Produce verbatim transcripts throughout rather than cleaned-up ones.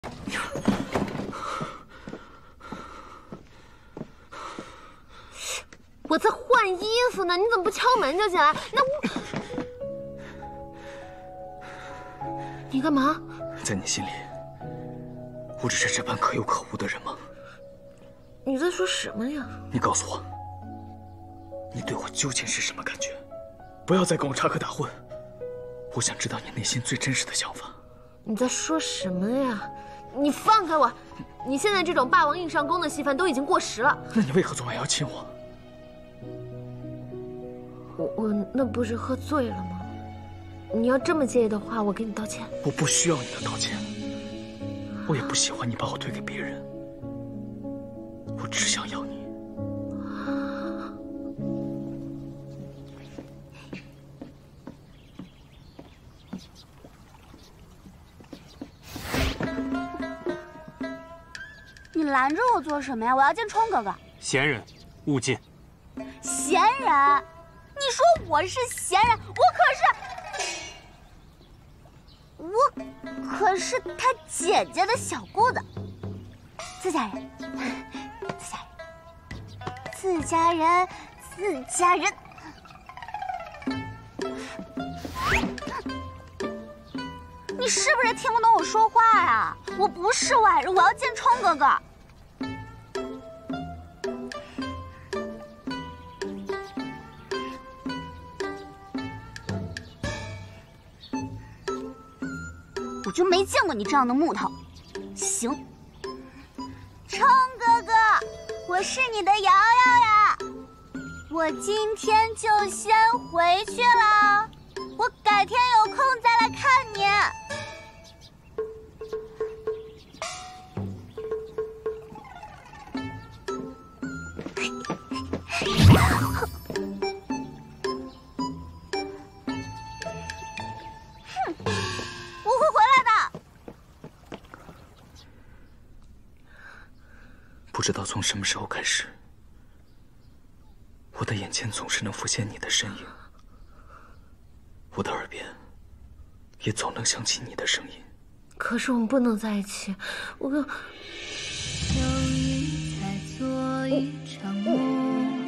我在换衣服呢，你怎么不敲门就进来？那我……你干嘛？ 在你心里，我只是这般可有可无的人吗？ 你在说什么呀？ 你告诉我，你对我究竟是什么感觉？不要再跟我插科打诨，我想知道你内心最真实的想法。 你在说什么呀？你放开我！你现在这种霸王硬上弓的戏份都已经过时了。 那你为何昨晚要亲我？ 我我那不是喝醉了吗？你要这么介意的话，我给你道歉。 我不需要你的道歉，我也不喜欢你把我推给别人，我只想要你。 你拦着我做什么呀？我要见冲哥哥。 闲人，勿进。 闲人？你说我是闲人？我可是，我可是他姐姐的小姑子，自家人，自家人，自家人，自家人。你是不是听不懂我说话啊？我不是外人，我要见冲哥哥。我就没见过你这样的木头。行，冲哥哥，我是你的瑶瑶呀，我今天就先回去了，我改天有空再来看你。 不知道从什么时候开始，我的眼前总是能浮现你的身影，我的耳边也总能响起你的声音。 可是我们不能在一起，我跟…… 相遇才做一场梦，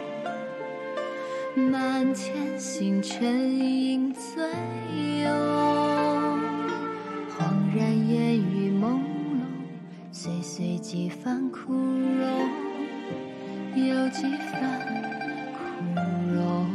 满天星辰映醉拥，恍然烟雨朦胧，岁岁几番枯荣，有几番枯荣。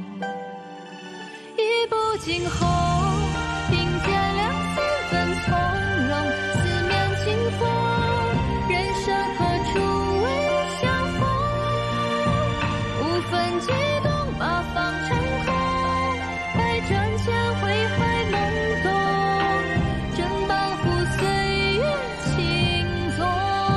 一步惊鸿，并肩两四分从容，四面清风，人生何处未相逢？五分激动，八方成空，百转千回还懵懂，正仿佛岁月轻纵。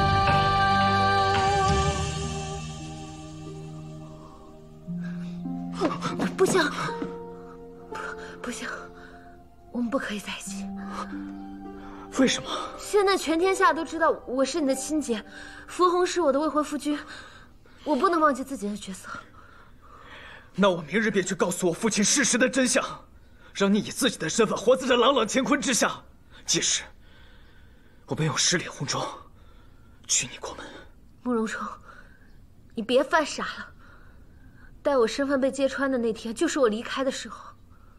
不行，不不行，我们不可以在一起。 为什么？ 现在全天下都知道我是你的亲姐，福红是我的未婚夫君，我不能忘记自己的角色。 那我明日便去告诉我父亲事实的真相，让你以自己的身份活在这朗朗乾坤之下。届时，我便用十里红妆娶你过门。 慕容冲，你别犯傻了。待我身份被揭穿的那天，就是我离开的时候。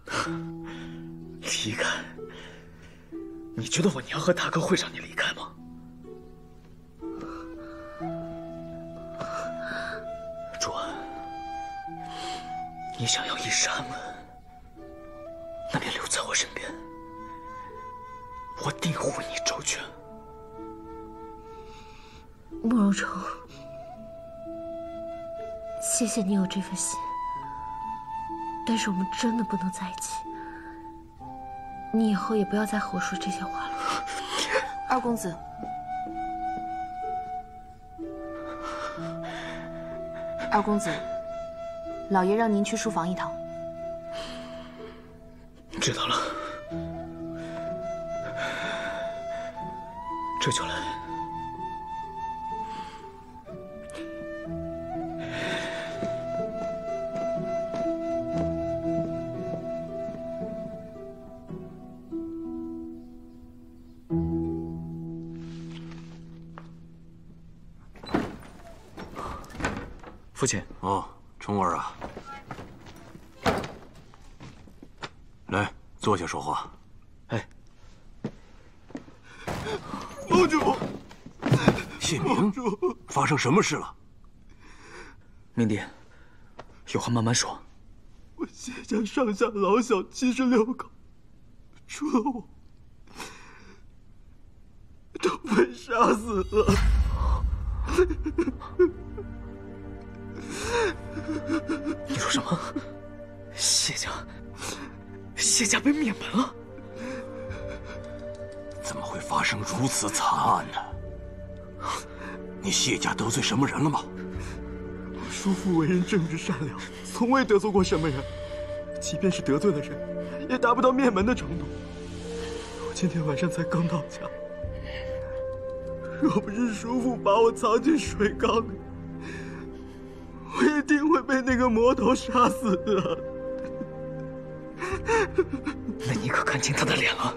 离开？你觉得我娘和大哥会让你离开吗？朱安，你想要一世安稳，那便留在我身边，我定护你周全。 慕容冲，谢谢你有这份心，但是我们真的不能在一起。你以后也不要再和我说这些话了。 二公子，二公子，老爷让您去书房一趟。 知道了，这就来。 父亲。 哦，冲儿啊，来坐下说话。 哎， 盟主，谢明，发生什么事了？ 明帝，有话慢慢说。 我谢家上下老小七十六口，除了我，都被杀死了。 你说什么？谢家，谢家被灭门了？ 怎么会发生如此惨案呢？你谢家得罪什么人了吗？ 我叔父为人正直善良，从未得罪过什么人，即便是得罪了人，也达不到灭门的程度。我今天晚上才刚到家，若不是叔父把我藏进水缸里，我一定会被那个魔头杀死的。 那你可看清他的脸了？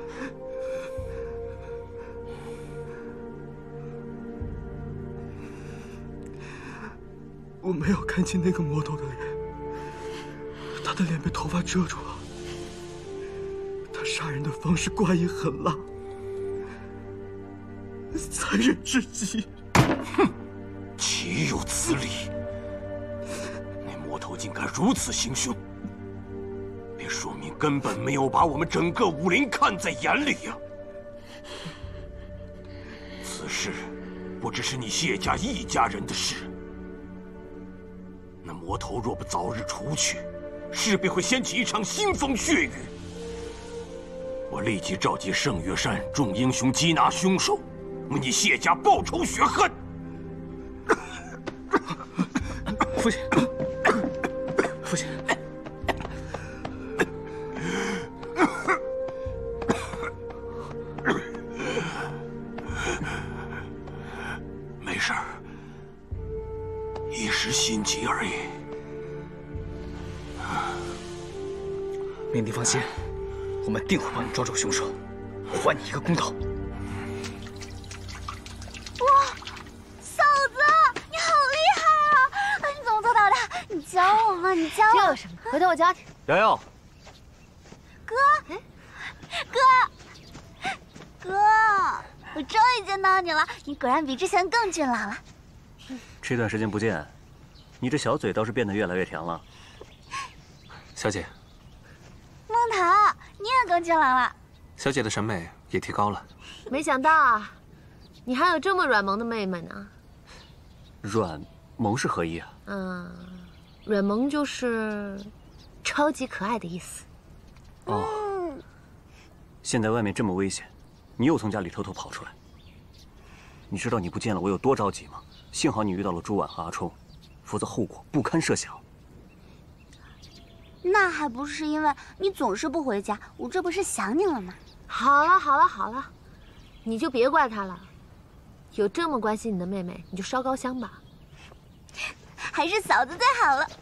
我没有看清那个魔头的脸，他的脸被头发遮住了。他杀人的方式怪异狠辣，残忍至极。 哼，岂有此理！那魔头竟敢如此行凶，便说明根本没有把我们整个武林看在眼里呀！此事不只是你谢家一家人的事。那魔头若不早日除去，势必会掀起一场腥风血雨。我立即召集圣岳山众英雄缉拿凶手，为你谢家报仇雪恨。 父亲，父亲， 没事儿，一时心急而已。 明帝放心，我们定会帮你抓住凶手，还你一个公道。 哇，嫂子，你好厉害啊！啊，你怎么做到的？你教我吗？你教我。 这有什么？回头我教你。 瑶瑶， 哥，哥，哥，我终于见到你了！你果然比之前更俊朗了。 这段时间不见，你这小嘴倒是变得越来越甜了。 小姐， 孟桃，你也更俊朗了。 小姐的审美也提高了。 没想到啊，你还有这么软萌的妹妹呢。 软萌是何意啊？ 嗯，软萌就是超级可爱的意思。 哦，现在外面这么危险，你又从家里偷偷跑出来。你知道你不见了我有多着急吗？幸好你遇到了朱婉和阿冲，否则后果不堪设想。 那还不是因为你总是不回家，我这不是想你了吗？ 好了好了好了，你就别怪他了。有这么关心你的妹妹，你就烧高香吧。 还是嫂子最好了。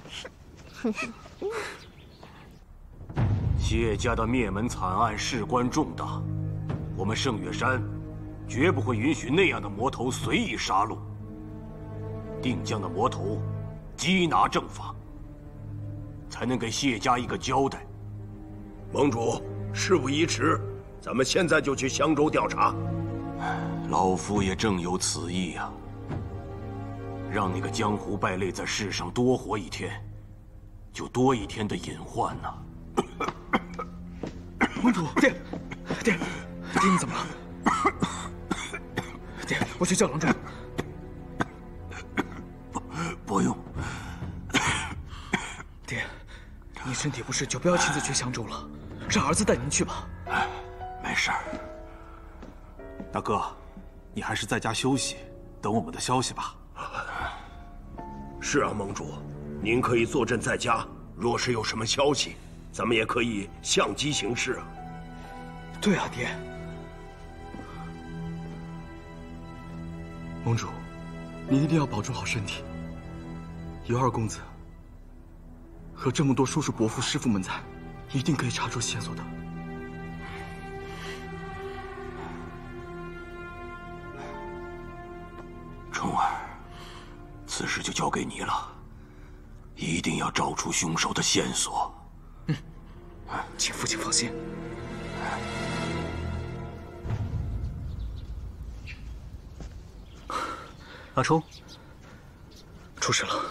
谢家的灭门惨案事关重大，我们圣岳山绝不会允许那样的魔头随意杀戮，定将那魔头缉拿正法，才能给谢家一个交代。 盟主，事不宜迟，咱们现在就去襄州调查。 老夫也正有此意呀、啊，让那个江湖败类在世上多活一天，就多一天的隐患呐、啊。 盟主，爹，爹，爹，你怎么了？爹，我去叫郎中。 不，不用。 爹，你身体不适就不要亲自去襄州了，让儿子带您去吧。 没事儿。 大哥，你还是在家休息，等我们的消息吧。 是啊，盟主，您可以坐镇在家，若是有什么消息，咱们也可以相机行事啊。 对啊，爹。 盟主，你一定要保重好身体。尤二公子和这么多叔叔伯父师傅们在，一定可以查出线索的。 冲儿，此事就交给你了。 一定要找出凶手的线索。 嗯，请父亲放心。 阿冲， 出事了，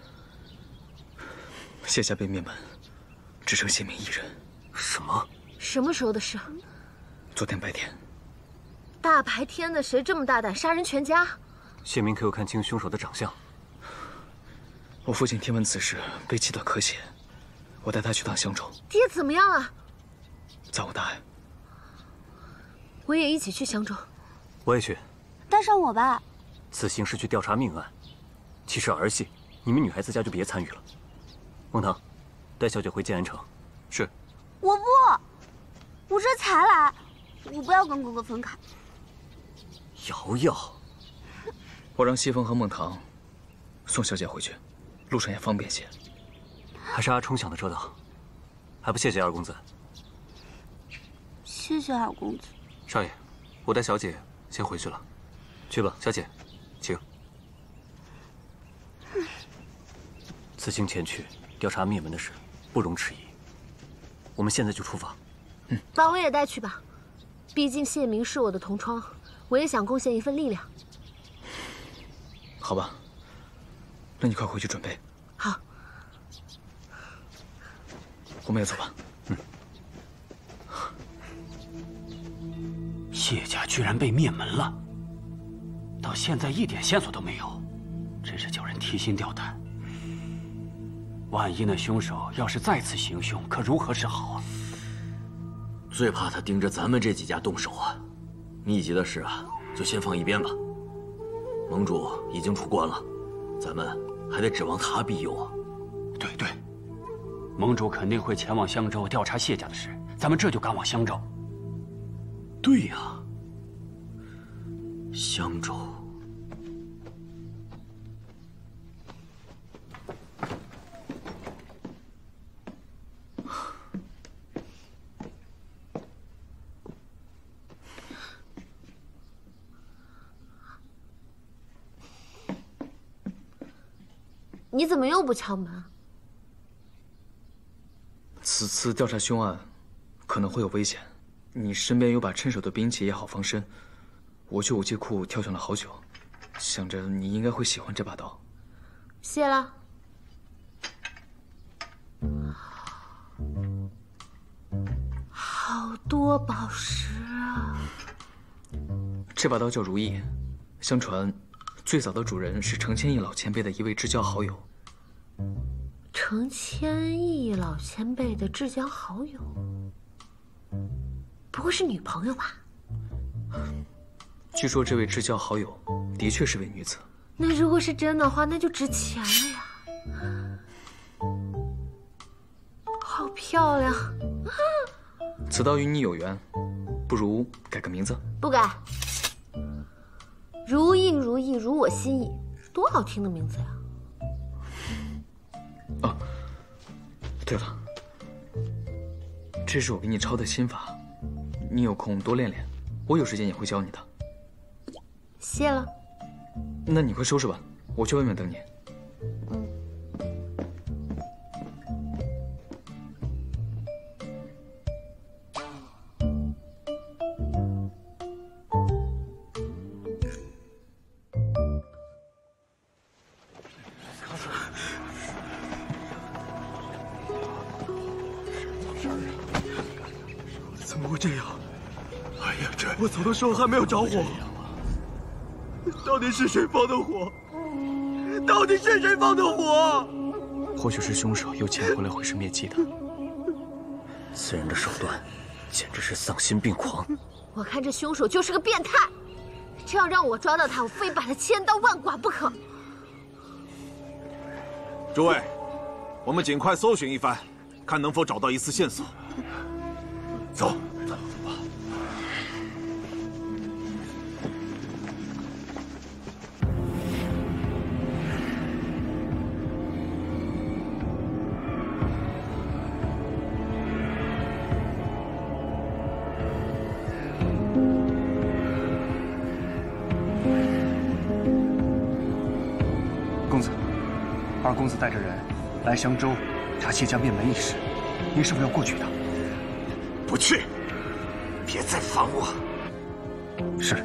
谢家被灭门，只剩谢明一人。 什么？ 什么时候的事？ 昨天白天。 大白天的，谁这么大胆杀人全家？ 谢明可有看清凶手的长相？ 我父亲听闻此事，被气得咳血，我带他去趟襄州。 爹怎么样了？ 暂无大碍。 我也一起去襄州。 我也去。 带上我吧。 此行是去调查命案，其实儿戏，你们女孩子家就别参与了。孟棠，带小姐回建安城。 是。 我不，我这才来，我不要跟哥哥分开。 瑶瑶， 我让西风和孟棠送小姐回去，路上也方便些。 还是阿冲想的周到，还不谢谢二公子。 谢谢二公子。 少爷，我带小姐先回去了。 去吧， 小姐，请。 此行前去调查灭门的事，不容迟疑。我们现在就出发。 嗯，把我也带去吧，毕竟谢明是我的同窗，我也想贡献一份力量。 好吧，那你快回去准备。 好， 我们也走吧。 嗯。谢家居然被灭门了，到现在一点线索都没有，真是叫人提心吊胆。万一那凶手要是再次行凶，可如何是好啊？ 最怕他盯着咱们这几家动手啊！秘籍的事啊，就先放一边吧。盟主已经出关了，咱们还得指望他庇佑啊。 对对，盟主肯定会前往襄州调查谢家的事，咱们这就赶往襄州。 对呀，襄州。 你怎么又不敲门？ 此次调查凶案，可能会有危险。你身边有把趁手的兵器也好防身。我去武器库挑选了好久，想着你应该会喜欢这把刀。 谢了。好多宝石啊！ 这把刀叫如意，相传最早的主人是程千亿老前辈的一位至交好友。 程千亿老前辈的至交好友，不会是女朋友吧？ 据说这位至交好友的确是位女子。 那如果是真的话，那就值钱了呀！好漂亮！ 此刀与你有缘，不如改个名字。 不改。如应如意，如我心意，多好听的名字呀！ 哦，对了，这是我给你抄的心法，你有空多练练，我有时间也会教你的。 谢了。 那你快收拾吧，我去外面等你。 嗯。 怎么会这样？ 哎呀，这我走的时候还没有着火，到底是谁放的火？到底是谁放的火？ 或许是凶手又潜回来毁尸灭迹的。 此人的手段，简直是丧心病狂。 我看这凶手就是个变态，这要让我抓到他，我非把他千刀万剐不可。 诸位，我们尽快搜寻一番，看能否找到一丝线索。 走。 公子，二公子带着人来襄州查谢家灭门一事，您是否要过去的？ 不去，别再烦我。 是。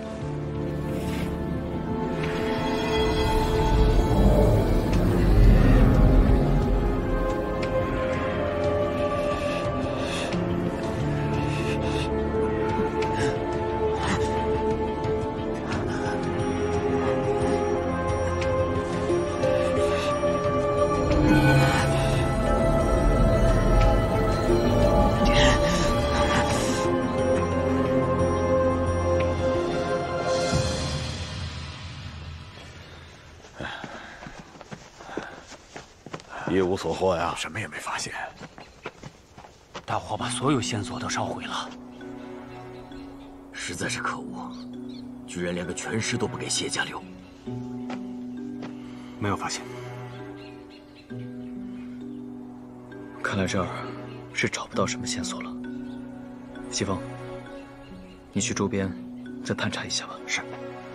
一无所获呀， 什么也没发现。 大火把所有线索都烧毁了， 实在是可恶，居然连个全尸都不给谢家留。 没有发现。 看来这儿是找不到什么线索了。西风，你去周边再探查一下吧。 是。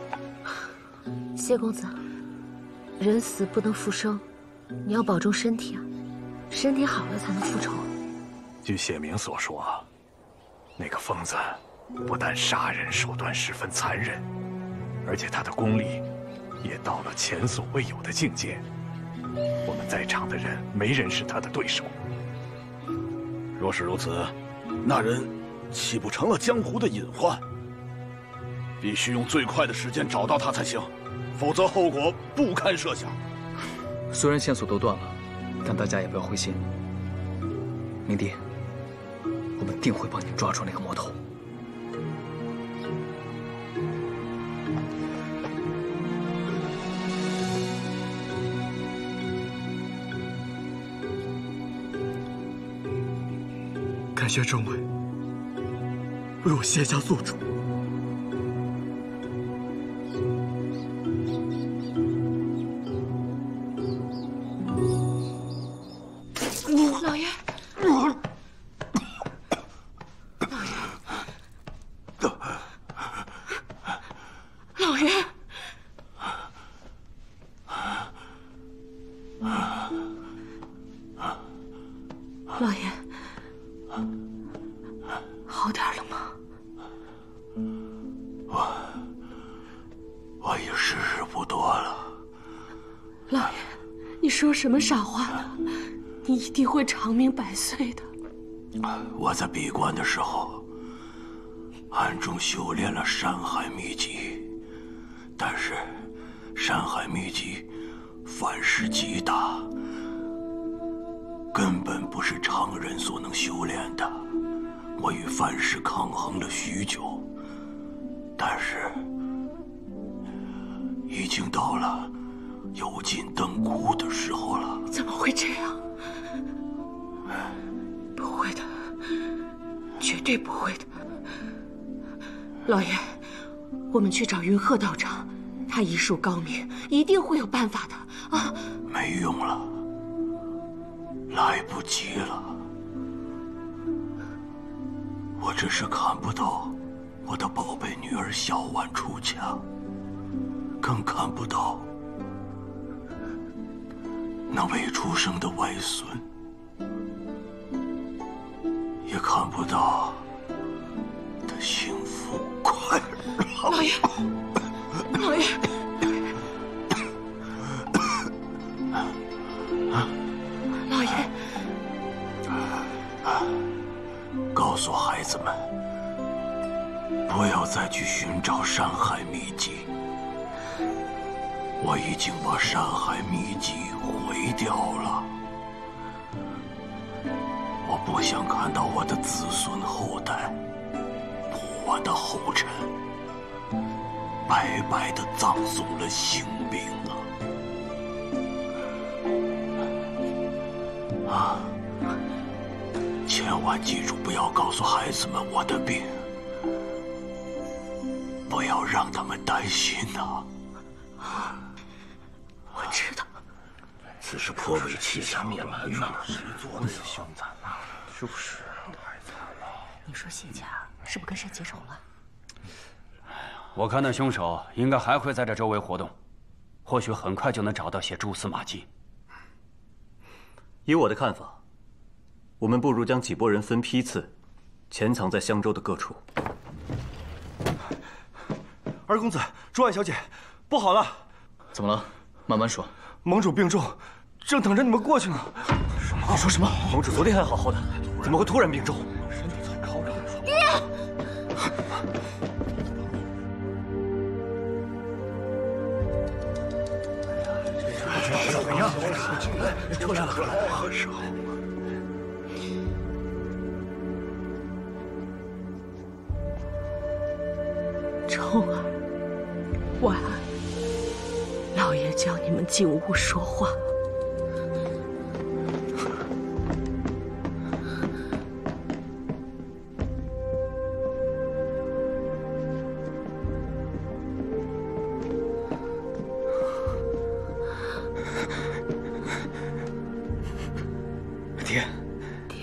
谢公子，人死不能复生。 你要保重身体啊，身体好了才能复仇。 据谢明所说，那个疯子不但杀人手段十分残忍，而且他的功力也到了前所未有的境界。我们在场的人没人是他的对手。 若是如此，那人岂不成了江湖的隐患？必须用最快的时间找到他才行，否则后果不堪设想。 虽然线索都断了，但大家也不要灰心。明帝，我们定会帮你抓住那个魔头。 感谢政委为我谢家做主。 老爷，老爷，老爷，好点了吗？ 我我已时日不多了。 老爷，你说什么傻话呢？ 你一定会长命百岁的。 我在闭关的时候，暗中修炼了山海秘籍，但是山海秘籍反噬极大，根本不是常人所能修炼的。我与范氏抗衡了许久，但是已经到了油尽灯枯的时候了。 怎么会这样？ 不会的，绝对不会的。老爷，我们去找云鹤道长，他医术高明，一定会有办法的啊！ 没用了，来不及了。我只是看不到我的宝贝女儿小婉出家，更看不到那未出生的外孙。 也看不到他幸福快乐。 老爷，老爷，老爷， 告诉孩子们，不要再去寻找山海秘籍。我已经把山海秘籍毁掉了。 我不想看到我的子孙后代，不我的后尘，白白的葬送了性命啊！啊！千万记住，不要告诉孩子们我的病，不要让他们担心呐。 我知道。 此事颇为气下灭门呐！ 谁做的呀？凶残了， 就是， 太惨了。你说谢家是不是跟谁结仇了？ 我看那凶手应该还会在这周围活动，或许很快就能找到些蛛丝马迹。 以我的看法，我们不如将几拨人分批次，潜藏在襄州的各处。 二公子，朱婉小姐，不好了！ 怎么了？慢慢说。 盟主病重，正等着你们过去呢。 什么？你说什么？ 盟主昨天还好好的，怎么会突然病重？ 身体才靠着。 爹！ 怎么样？出来了，出来了！ 何时候？ 冲儿，晚安。老爷叫你们进屋说话。 爹， 爹，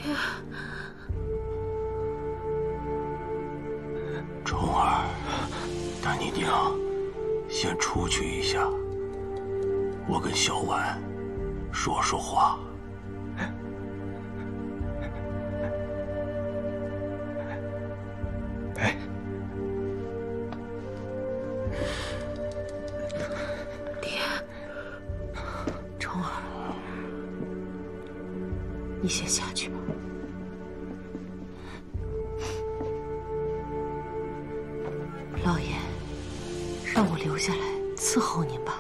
冲儿，带你娘先出去一下，我跟小婉说说话。 哎， 爹，冲儿，你先下去吧。老爷，让我留下来伺候您吧。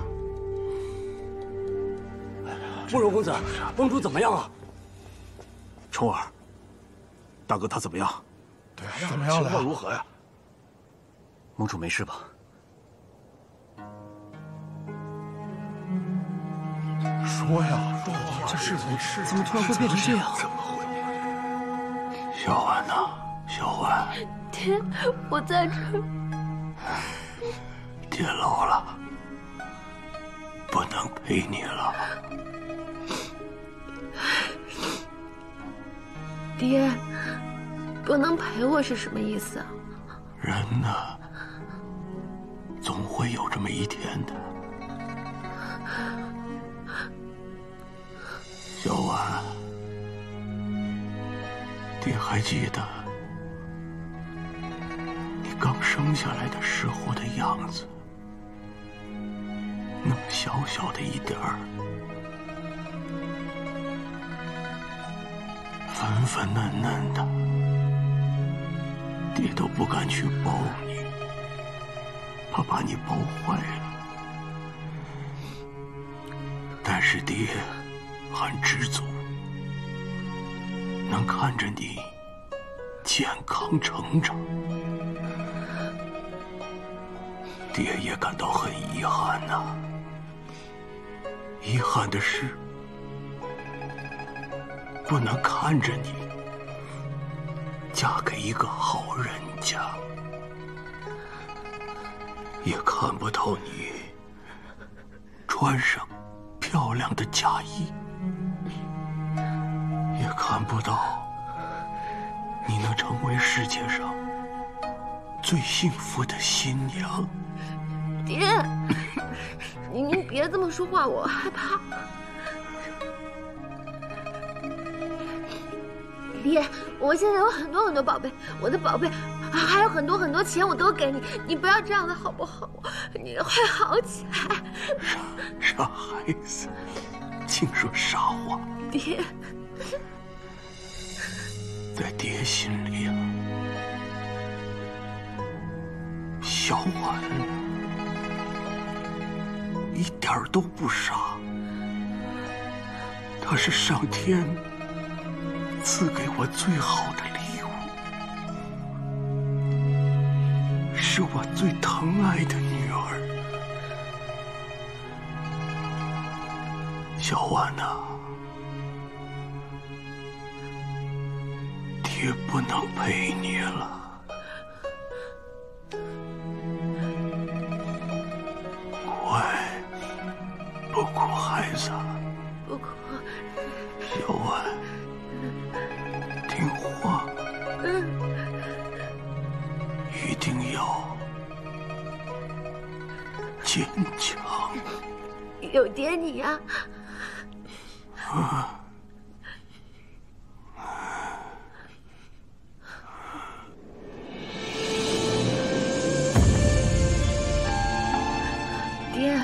慕容公子，盟主怎么样啊？ 冲儿，大哥他怎么样？ 对，怎么样了？情况如何呀？ 盟主没事吧？ 说呀，说呀，这是没事， 怎么突然会变成这样？ 怎么会？小婉呐，小婉。 爹，我在这儿。 爹老了，不能陪你了。 爹，不能陪我是什么意思啊？ 人呢，总会有这么一天的。小婉，爹还记得你刚生下来的时候的样子，那么小小的一点儿，粉粉嫩嫩的，爹都不敢去抱你，怕把你抱坏了。但是爹很知足，能看着你健康成长，爹也感到很遗憾呐、啊。遗憾的是，不能看着你嫁给一个好人家，也看不到你穿上漂亮的嫁衣，也看不到你能成为世界上最幸福的新娘。 爹，您您别这么说话，我害怕。爹，我现在有很多很多宝贝，我的宝贝还有很多很多钱，我都给你，你不要这样的好不好？你会好起来。 傻傻孩子，净说傻话。 爹， 在爹心里啊，小婉一点儿都不傻，她是上天赐给我最好的礼物，是我最疼爱的女儿。小婉呐，爹不能陪你了。乖，不哭，孩子。 不哭。 小婉，听话， 嗯， 一定要坚强。 有爹你呀、 啊， 爹，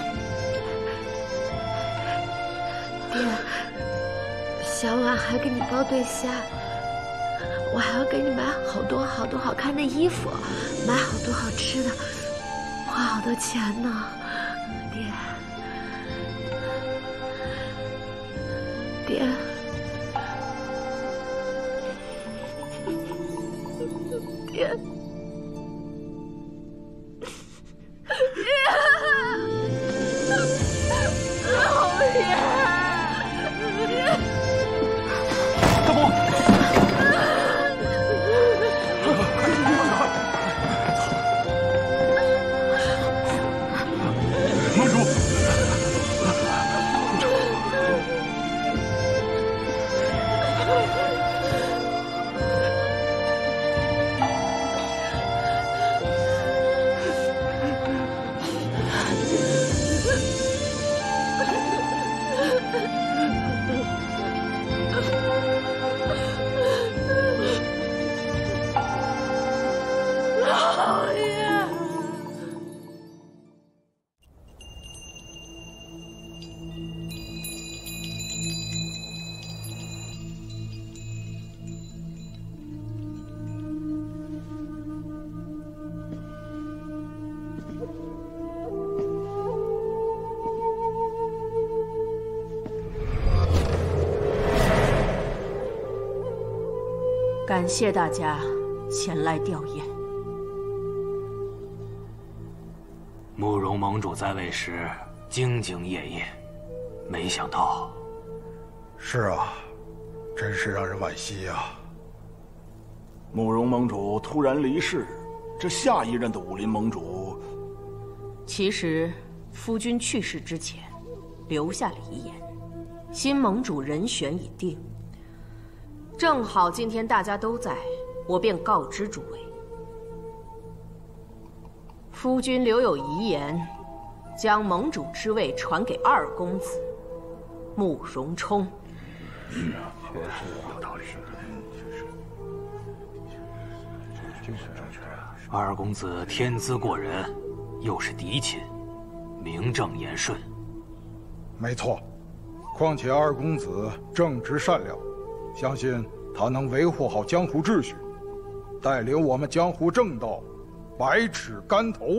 爹，小婉还给你包对虾，我还要给你买好多好多好看的衣服，买好多好吃的，花好多钱呢，爹，爹。 爹，老爷， 大伯，盟主， 老爷。 感谢大家前来吊唁。 慕容盟主在位时兢兢业业，没想到…… 是啊，真是让人惋惜呀。慕容盟主突然离世，这下一任的武林盟主…… 其实，夫君去世之前，留下了遗言，新盟主人选已定。 正好今天大家都在，我便告知诸位，夫君留有遗言，将盟主之位传给二公子慕容冲。 是啊，确实有道理。 二公子天资过人，又是嫡亲，名正言顺。 没错，况且二公子正直善良。 相信他能维护好江湖秩序，带领我们江湖正道，百尺竿头。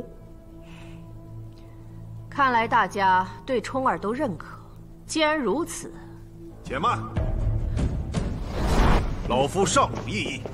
看来大家对冲儿都认可。既然如此， 且慢，老夫尚有异议。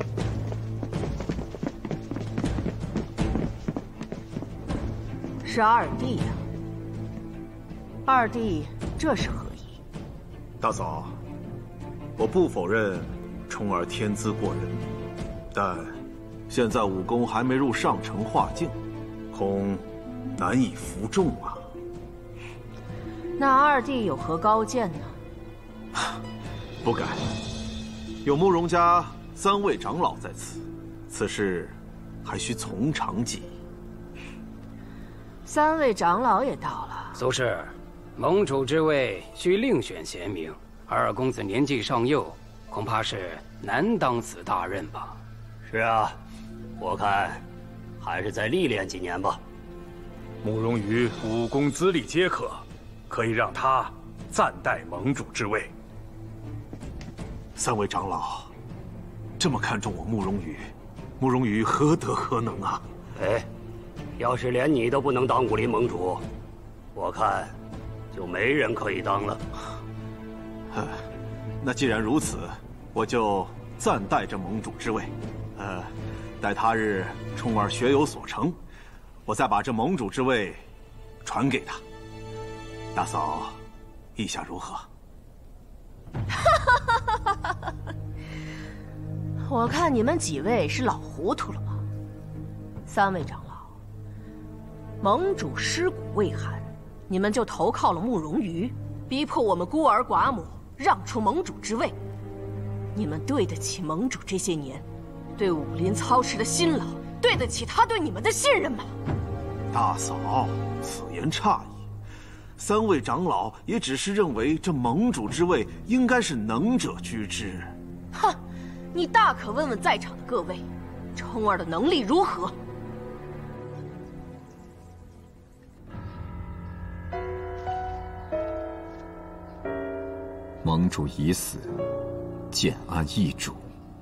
是二弟呀、啊，二弟这是何意？ 大嫂。 我不否认冲儿天资过人，但现在武功还没入上乘化境，恐难以服众啊。 那二弟有何高见呢？ 不敢，有慕容家三位长老在此，此事还需从长计议。 三位长老也到了。 苏轼，盟主之位需另选贤明。 二公子年纪尚幼，恐怕是难当此大任吧？ 是啊，我看还是再历练几年吧。 慕容羽武功资历皆可，可以让他暂代盟主之位。 三位长老这么看重我慕容羽，慕容羽何德何能啊？ 哎，要是连你都不能当武林盟主，我看就没人可以当了。 那既然如此，我就暂代这盟主之位。呃，待他日冲儿学有所成，我再把这盟主之位传给他。大嫂，意下如何？ 我看你们几位是老糊涂了吧？三位长老，盟主尸骨未寒，你们就投靠了慕容羽，逼迫我们孤儿寡母。 让出盟主之位，你们对得起盟主这些年对武林操持的辛劳，对得起他对你们的信任吗？ 大嫂，此言差矣。三位长老也只是认为这盟主之位应该是能者居之。 哼，你大可问问在场的各位，冲儿的能力如何？ 盟主已死，建安易主。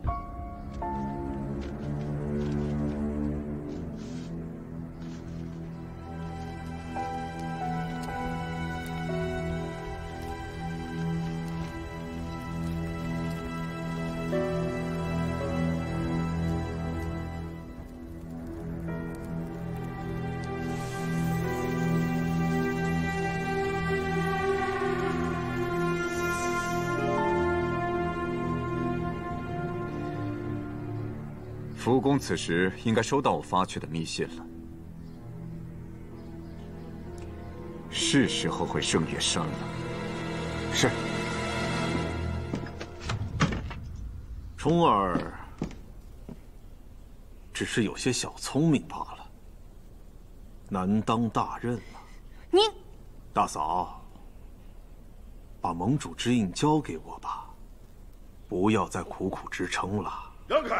福公此时应该收到我发去的密信了，是时候回圣月山了。 是。冲儿只是有些小聪明罢了，难当大任了。 你， 大嫂，把盟主之印交给我吧，不要再苦苦支撑了。 让开！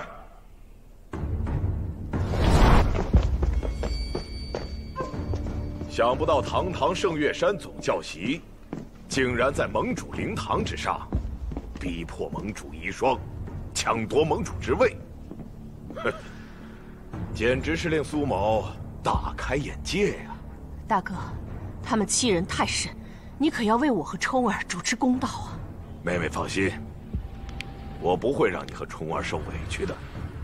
想不到堂堂圣月山总教习，竟然在盟主灵堂之上，逼迫盟主遗孀，抢夺盟主之位。哼，简直是令苏某大开眼界呀！ 大哥，他们欺人太甚，你可要为我和冲儿主持公道啊！ 妹妹放心，我不会让你和冲儿受委屈的。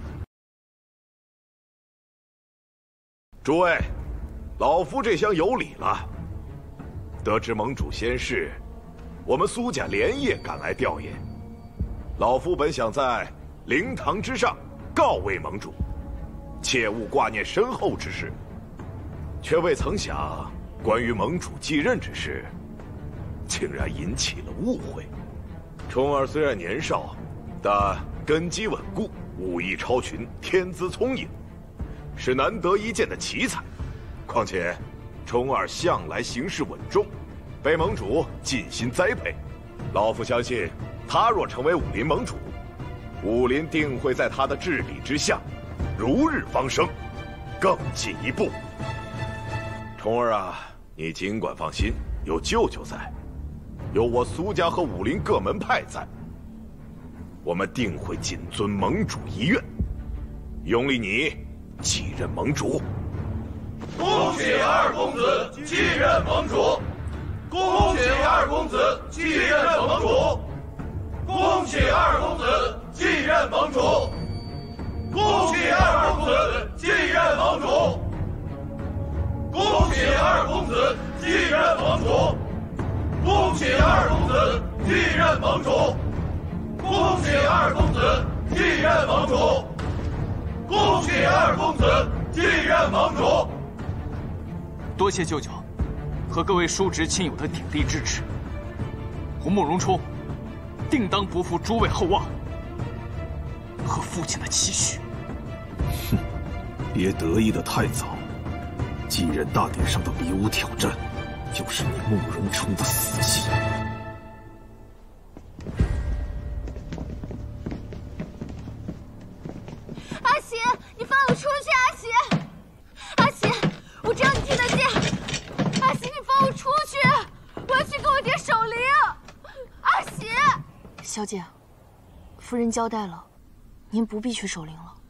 诸位。老夫这厢有礼了。得知盟主仙逝，我们苏家连夜赶来吊唁。老夫本想在灵堂之上告慰盟主，切勿挂念身后之事，却未曾想关于盟主继任之事，竟然引起了误会。冲儿虽然年少，但根基稳固，武艺超群，天资聪颖，是难得一见的奇才。况且，冲儿向来行事稳重，被盟主尽心栽培。老夫相信，他若成为武林盟主，武林定会在他的治理之下，如日方升，更进一步。冲儿啊，你尽管放心，有舅舅在，有我苏家和武林各门派在，我们定会谨遵盟主遗愿，拥立你继任盟主。 恭喜二公子继任盟主！恭喜二公子继任盟主！恭喜二公子继任盟主！恭喜二公子继任盟主！恭喜二公子继任盟主！恭喜二公子继任盟主！恭喜二公子继任盟主！恭喜二公子继任盟主！ 多谢舅舅和各位叔侄亲友的鼎力支持，我慕容冲定当不负诸位厚望和父亲的期许。 哼，别得意的太早，继任大典上的比武挑战，就是你慕容冲的死期。 阿喜，你放我出去！阿喜，阿喜，我知道你听得见。阿喜，你放我出去！我要去跟我爹守灵。阿喜， 小姐，夫人交代了，您不必去守灵了，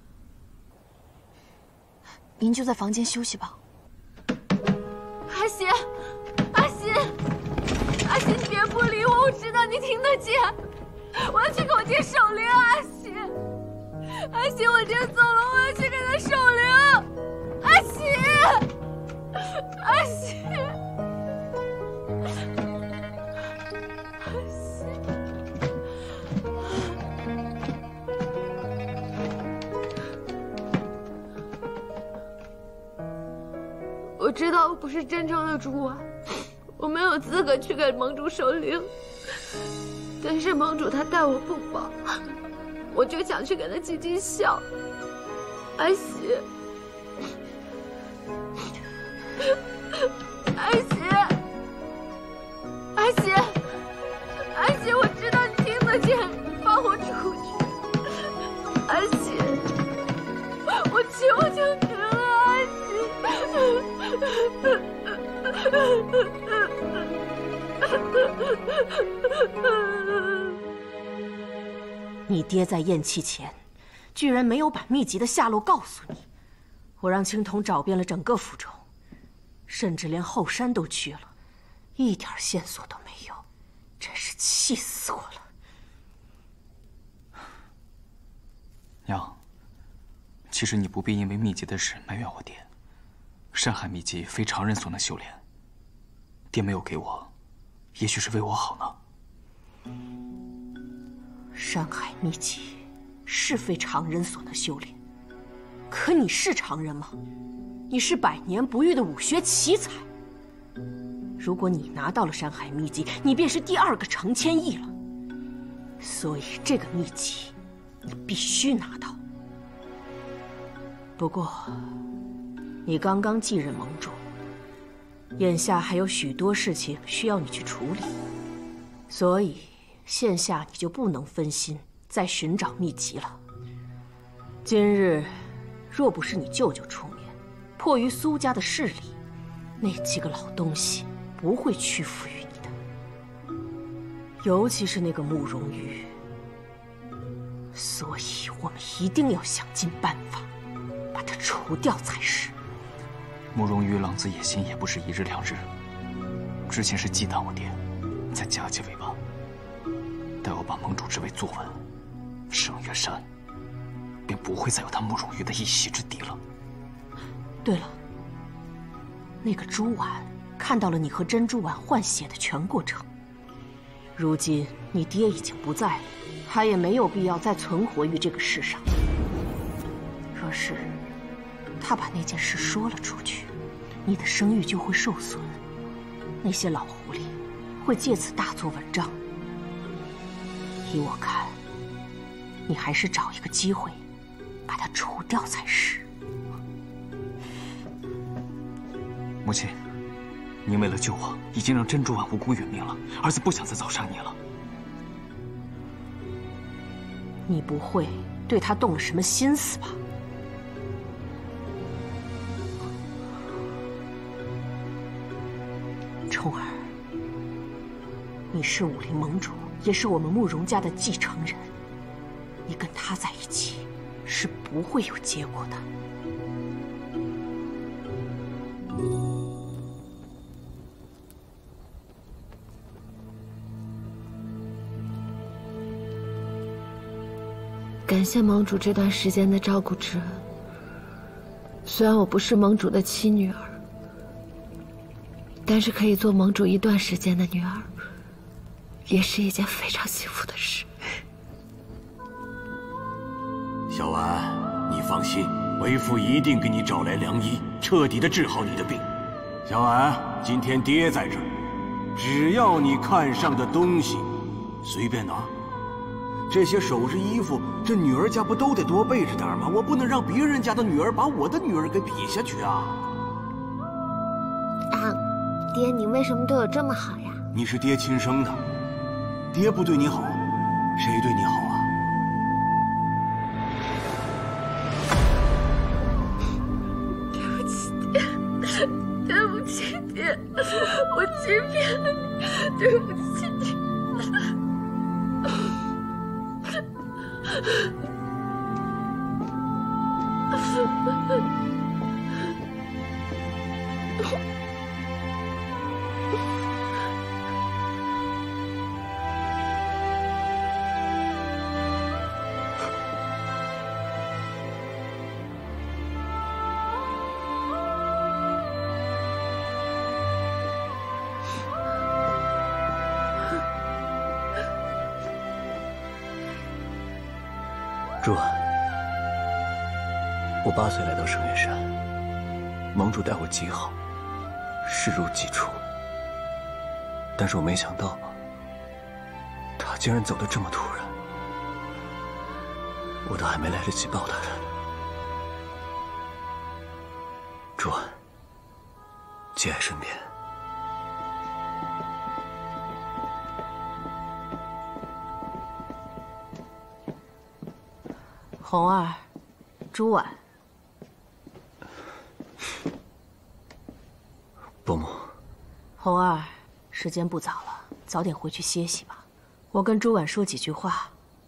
您就在房间休息吧。 阿喜，阿喜，阿喜，你别不理我，我知道你听得见。我要去给我爹守灵，阿喜，阿喜，我爹走了，我要去给他守灵。阿喜，阿喜，阿喜，我知道我不是真正的主啊，我没有资格去给盟主守灵。但是盟主他待我不薄，我就想去给他尽尽孝。阿喜，阿喜，阿喜，阿喜，我知道你听得见，你放我出去。阿喜，我求求你了，阿喜。 你爹在咽气前，居然没有把秘籍的下落告诉你。我让青铜找遍了整个府中，甚至连后山都去了，一点线索都没有，真是气死我了。 娘，其实你不必因为秘籍的事埋怨我爹。山海秘籍非常人所能修炼，爹没有给我，也许是为我好呢。 山海秘籍是非常人所能修炼，可你是常人吗？你是百年不遇的武学奇才。如果你拿到了山海秘籍，你便是第二个程千亿了。所以这个秘籍，你必须拿到。不过，你刚刚继任盟主，眼下还有许多事情需要你去处理，所以现下你就不能分心再寻找秘籍了。今日若不是你舅舅出面，迫于苏家的势力，那几个老东西不会屈服于你的。尤其是那个慕容羽，所以我们一定要想尽办法把他除掉才是。 慕容羽狼子野心也不是一日两日，之前是忌惮我爹，才夹起尾巴。待我把盟主之位坐稳，圣月山便不会再有他慕容羽的一席之地了。 对了，那个朱婉看到了你和珍珠丸换血的全过程。如今你爹已经不在了，他也没有必要再存活于这个世上。若是他把那件事说了出去，你的声誉就会受损，那些老狐狸会借此大做文章。依我看，你还是找一个机会把他除掉才是。 母亲，您为了救我，已经让珍珠丸无辜殒命了。儿子不想再糟蹋你了。 你不会对他动了什么心思吧？冲儿，你是武林盟主，也是我们慕容家的继承人，你跟他在一起是不会有结果的。 感谢盟主这段时间的照顾之恩。虽然我不是盟主的亲女儿，但是可以做盟主一段时间的女儿，也是一件非常幸福的事。 小婉，你放心，为父一定给你找来良医，彻底的治好你的病。小婉，今天爹在这儿，只要你看上的东西，随便拿。这些首饰衣服，这女儿家不都得多备着点吗？我不能让别人家的女儿把我的女儿给比下去啊！ 啊，爹，你为什么对我这么好呀？ 你是爹亲生的，爹不对你好，谁对你好啊？ 对不起，爹，对不起，爹，我欺骗了你，对不起，爹。 朱婉，我八岁来到圣月山，盟主待我极好，视如己出。但是我没想到，他竟然走得这么突然，我都还没来得及抱他呢。朱婉，节哀顺变。 红儿，朱婉， 伯母。 红儿，时间不早了， 早点回去歇息吧。我跟朱婉说几句话。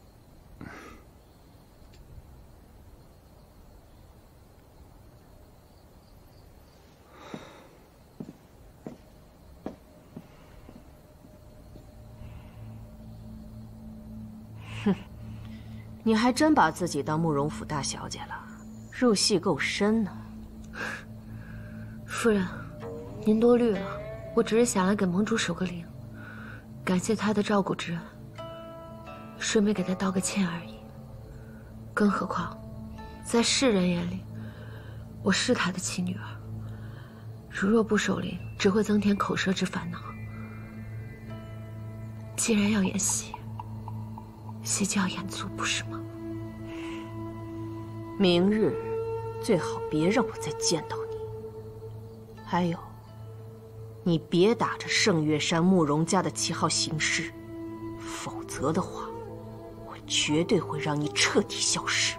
哼，你还真把自己当慕容府大小姐了，入戏够深呢。 夫人，您多虑了，我只是想来给盟主守个灵，感谢他的照顾之恩，顺便给他道个歉而已。更何况，在世人眼里，我是他的亲女儿，如若不守灵，只会增添口舌之烦恼。既然要演戏，戏就要演足，不是吗？ 明日最好别让我再见到你。还有，你别打着圣月山慕容家的旗号行事，否则的话，我绝对会让你彻底消失。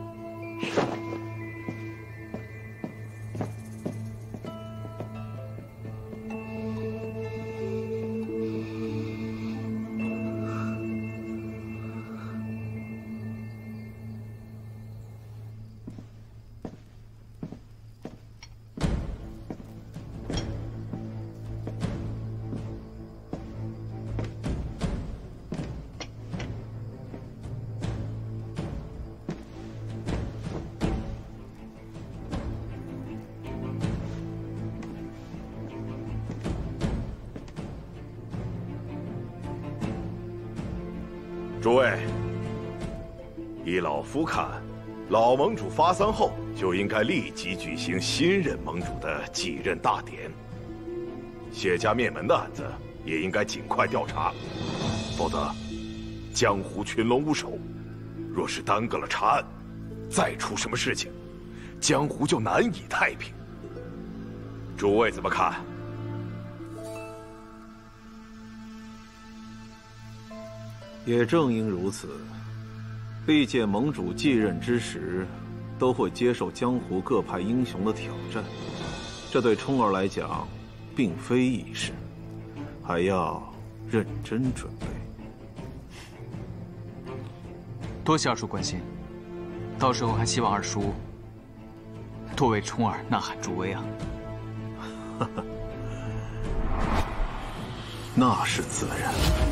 诸位，依老夫看，老盟主发丧后就应该立即举行新任盟主的继任大典。谢家灭门的案子也应该尽快调查，否则江湖群龙无首，若是耽搁了查案，再出什么事情，江湖就难以太平。诸位怎么看？ 也正因如此，历届盟主继任之时，都会接受江湖各派英雄的挑战。这对冲儿来讲，并非易事，还要认真准备。 多谢二叔关心，到时候还希望二叔多为冲儿呐喊助威啊！ 那是自然。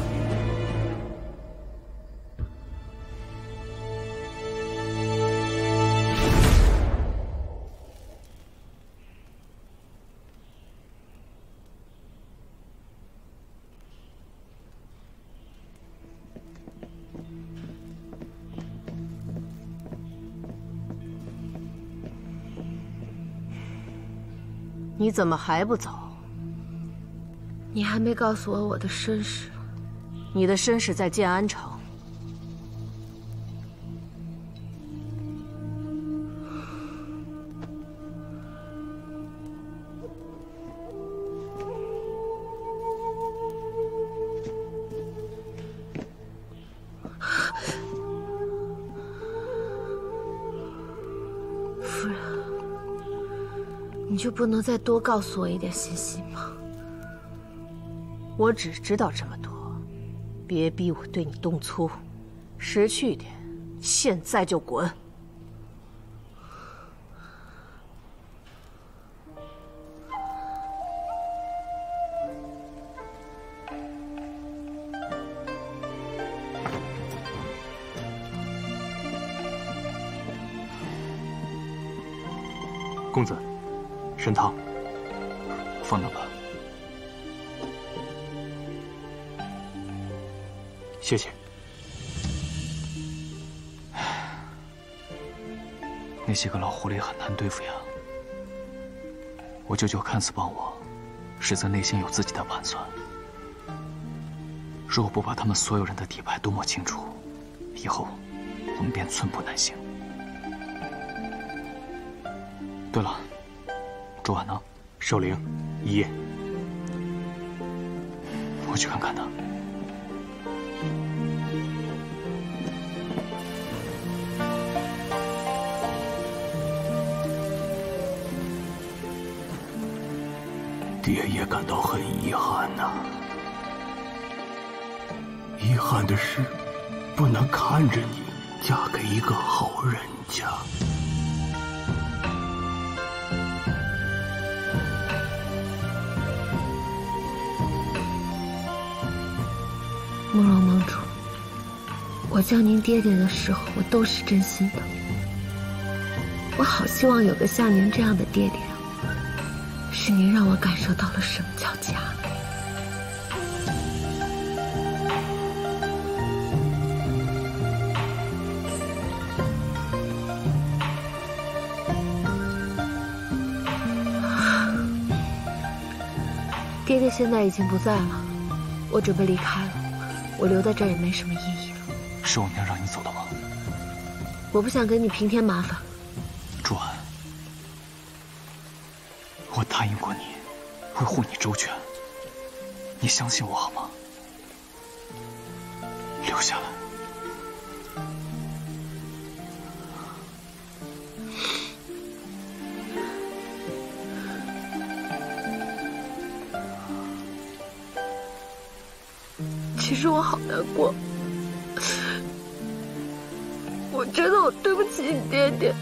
你怎么还不走？ 你还没告诉我我的身世。 你的身世在建安城。 夫人，你就不能再多告诉我一点信息吗？ 我只知道这么多，别逼我对你动粗。识趣一点，现在就滚！ 公子，参汤，放那吧。谢谢。那些个老狐狸很难对付呀。我舅舅看似帮我，实则内心有自己的盘算。若我不把他们所有人的底牌都摸清楚，以后我们便寸步难行。对了，昨晚呢，守灵一夜，我去看看他。 爹也感到很遗憾呐、啊。 遗憾的是，不能看着你嫁给一个好人家。 慕容盟主，我叫您爹爹的时候，我都是真心的。我好希望有个像您这样的爹爹啊！是您让我感受到了什么叫家。爹爹现在已经不在了，我准备离开了。我留在这儿也没什么意义了。 是我娘让你走的吗？ 我不想给你平添麻烦。 朱安，我答应过你，会护你周全。你相信我好吗？留下来。 其实我好难过，我觉得我对不起你爹爹。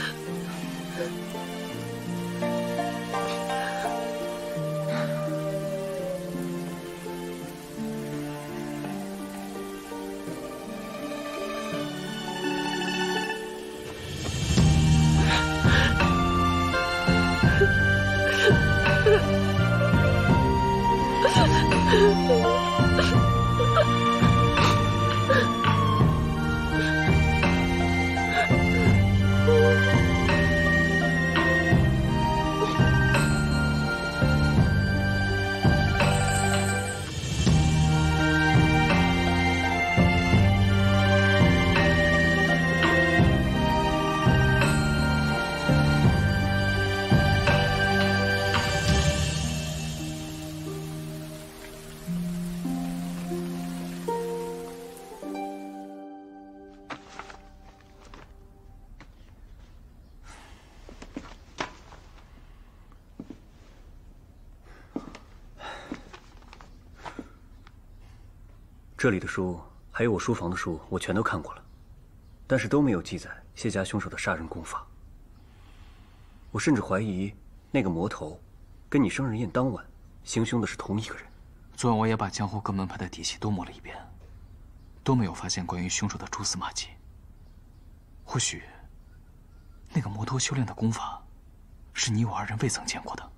这里的书，还有我书房的书，我全都看过了，但是都没有记载谢家凶手的杀人功法。我甚至怀疑那个魔头，跟你生日宴当晚行凶的是同一个人。 昨晚我也把江湖各门派的底细都摸了一遍，都没有发现关于凶手的蛛丝马迹。或许，那个魔头修炼的功法，是你我二人未曾见过的。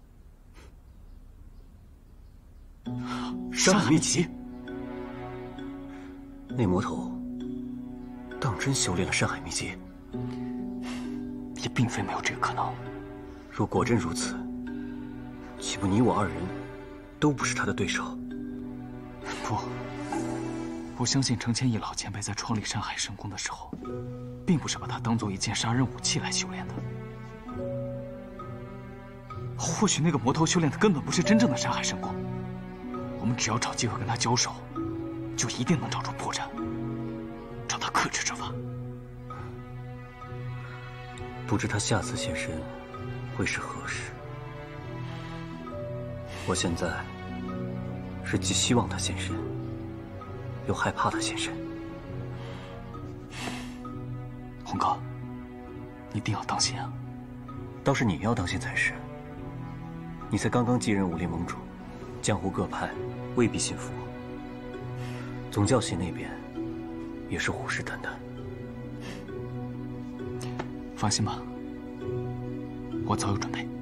山海秘籍。那魔头当真修炼了山海秘籍？ 也并非没有这个可能。 若果真如此，岂不你我二人都不是他的对手？ 不，我相信程千亿老前辈在创立山海神功的时候，并不是把它当做一件杀人武器来修炼的。或许那个魔头修炼的根本不是真正的山海神功。我们只要找机会跟他交手，就一定能找出破绽，找他克制这法。 不知他下次现身会是何时？我现在是既希望他现身，又害怕他现身。 洪哥，你一定要当心啊！ 倒是你要当心才是。你才刚刚继任武林盟主，江湖各派未必信服。总教系那边也是虎视眈眈。 放心吧，我早有准备。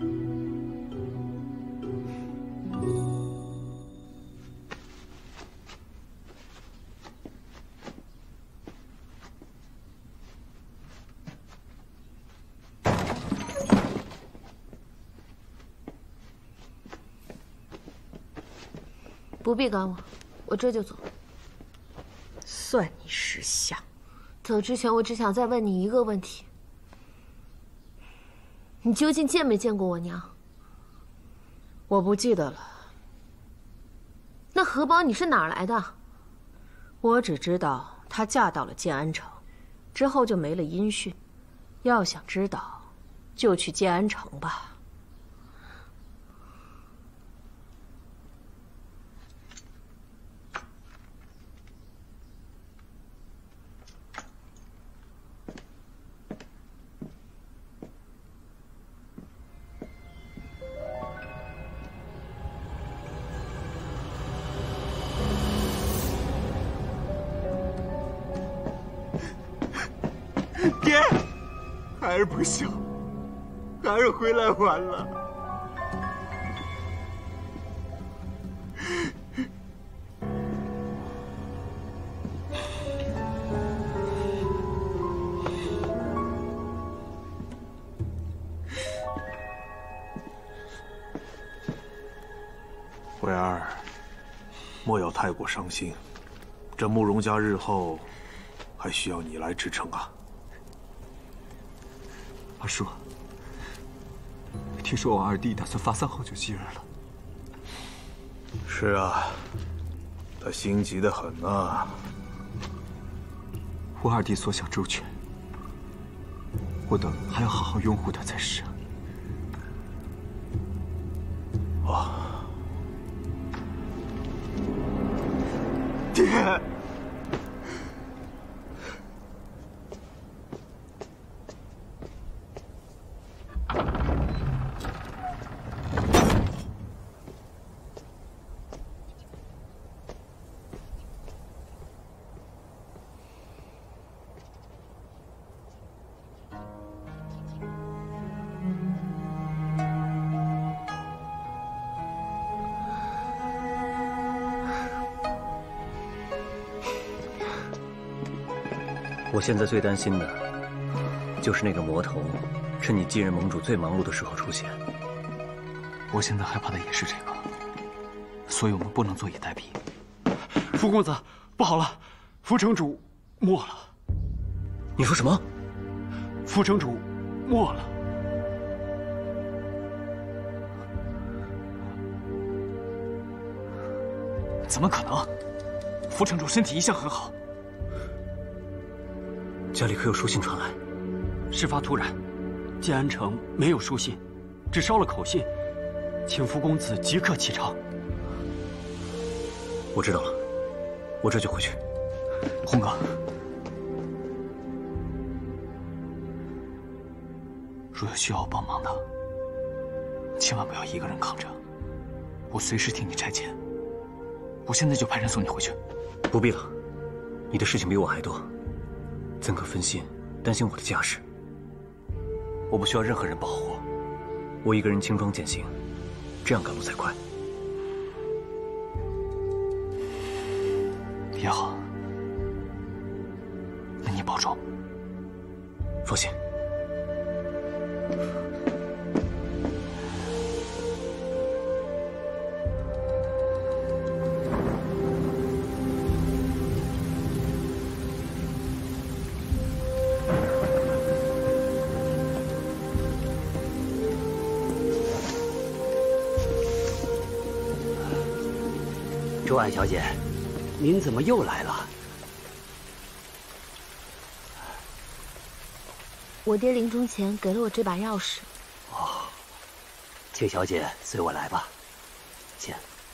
不必赶我，我这就走。 算你识相。 走之前，我只想再问你一个问题：你究竟见没见过我娘？ 我不记得了。 那荷包你是哪儿来的？ 我只知道她嫁到了建安城，之后就没了音讯。要想知道，就去建安城吧。 爹，孩儿不孝，孩儿回来晚了。 慧儿，莫要太过伤心，这慕容家日后还需要你来支撑啊。 阿叔，听说我二弟打算发丧后就继任了。 是啊，他心急得很啊。 我二弟所想周全，我等还要好好拥护他才是啊。 哦， 爹。 我现在最担心的，就是那个魔头，趁你继任盟主最忙碌的时候出现。 我现在害怕的也是这个，所以我们不能坐以待毙。 福公子，不好了，福城主没了。 你说什么？ 福城主没了。 怎么可能？福城主身体一向很好。 家里可有书信传来？ 事发突然，建安城没有书信，只捎了口信，请福公子即刻启程。 我知道了，我这就回去。 红哥，若有需要我帮忙的，千万不要一个人扛着，我随时替你拆迁。我现在就派人送你回去。 不必了，你的事情比我还多。怎可分心，担心我的家事？我不需要任何人保护，我一个人轻装简行，这样赶路才快。 也好，那你保重。 放心。 朱婉小姐，您怎么又来了？ 我爹临终前给了我这把钥匙。 哦，请小姐随我来吧，请。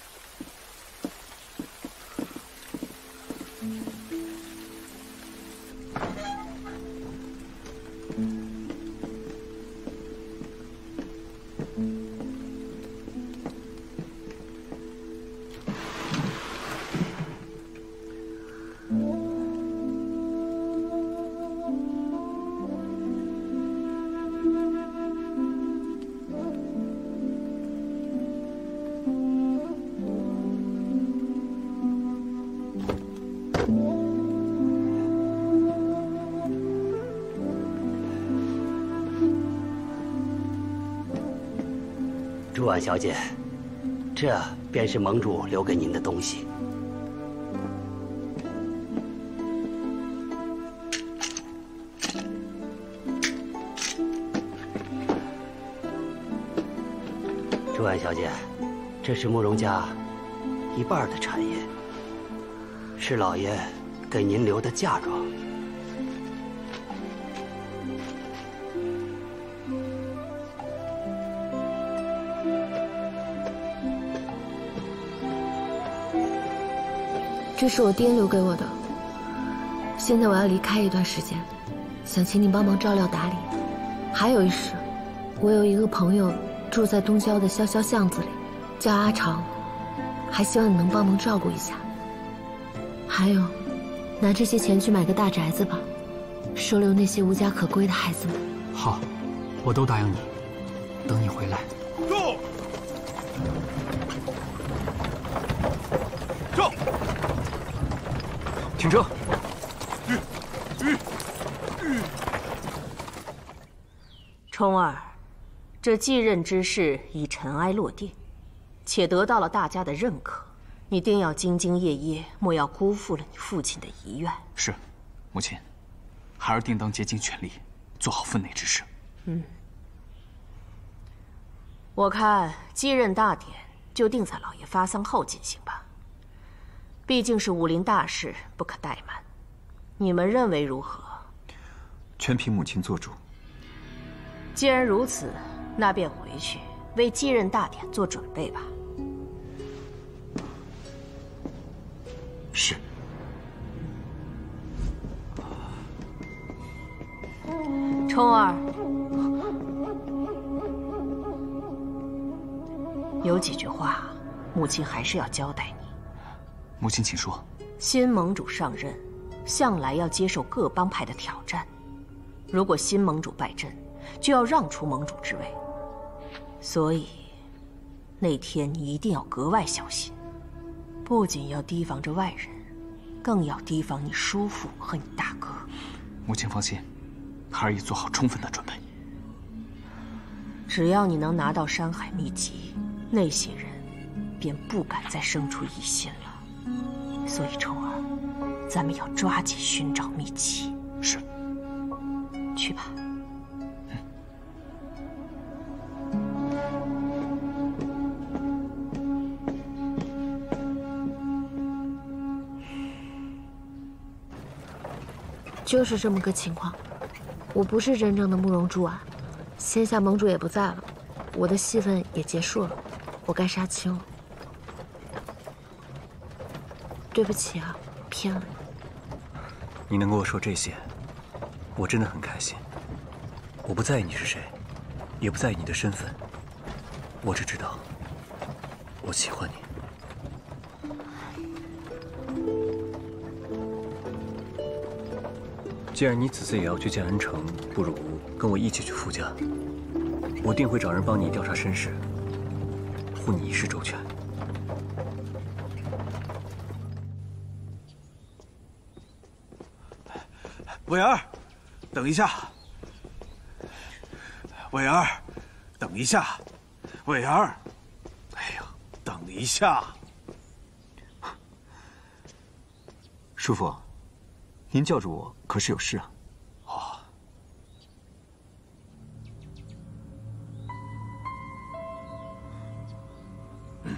朱婉小姐，这便是盟主留给您的东西。朱婉小姐，这是慕容家一半的产业，是老爷给您留的嫁妆。 这是我爹留给我的。现在我要离开一段时间，想请你帮忙照料打理。还有一事，我有一个朋友住在东郊的萧萧巷子里，叫阿长，还希望你能帮忙照顾一下。还有，拿这些钱去买个大宅子吧， 收留那些无家可归的孩子们。 好，我都答应你。等你回来。 住！住！ 停车！ 冲儿，这继任之事已尘埃落定，且得到了大家的认可。你定要兢兢业业，莫要辜负了你父亲的遗愿。 是，母亲，孩儿定当竭尽全力，做好分内之事。 嗯，我看继任大典就定在老爷发丧后进行吧。毕竟是武林大事，不可怠慢。你们认为如何？ 全凭母亲做主。 既然如此，那便回去为继任大典做准备吧。 是。 冲儿，有几句话，母亲还是要交代你。 母亲，请说。 新盟主上任，向来要接受各帮派的挑战。如果新盟主败阵，就要让出盟主之位。所以，那天你一定要格外小心，不仅要提防着外人，更要提防你叔父和你大哥。 母亲放心，孩儿已做好充分的准备。 只要你能拿到山海秘籍，那些人便不敢再生出疑心了。所以，冲儿，咱们要抓紧寻找秘籍。 是。 去吧。 就是这么个情况，我不是真正的慕容朱婉，仙下盟主也不在了，我的戏份也结束了，我该杀青了。对不起啊，骗了你。 你能跟我说这些，我真的很开心。我不在意你是谁，也不在意你的身份，我只知道，我喜欢你。既然你此次也要去建安城，不如跟我一起去傅家。我定会找人帮你调查身世，护你一世周全。 伟儿，等一下。伟儿，等一下。伟儿，哎呀，等一下。 叔父。您叫住我，可是有事啊？ 哦。嗯，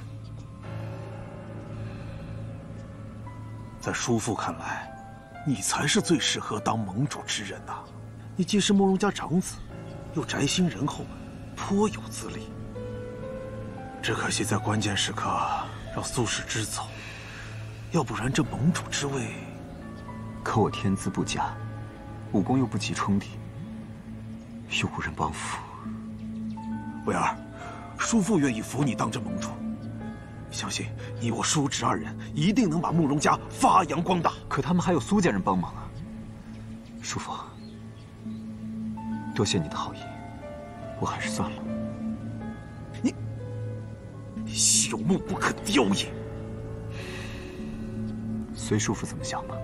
在叔父看来，你才是最适合当盟主之人呐。你既是慕容家长子，又宅心仁厚，颇有资历。只可惜在关键时刻让苏轼之走，要不然这盟主之位。 可我天资不佳，武功又不及冲帝，又无人帮扶。 伟儿，叔父愿意扶你当这盟主，相信你我叔侄二人一定能把慕容家发扬光大。 可他们还有苏家人帮忙啊！叔父，多谢你的好意，我还是算了。 你朽木不可雕也。 随叔父怎么想吧。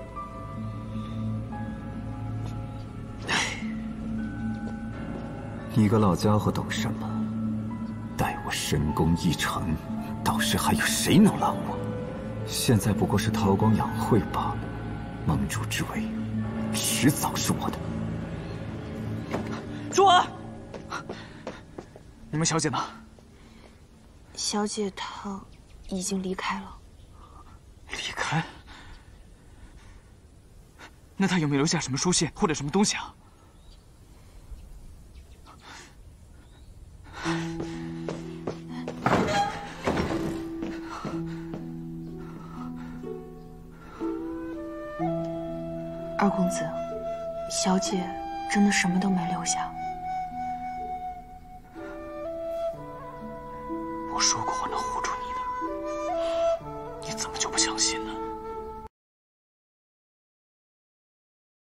你个老家伙懂什么？待我神功一成，到时还有谁能拦我？现在不过是韬光养晦罢了。盟主之位，迟早是我的。 朱婉，你们小姐呢？ 小姐她已经离开了。 离开？那她有没有留下什么书信或者什么东西啊？ 二公子，小姐真的什么都没留下。 我说过我能护住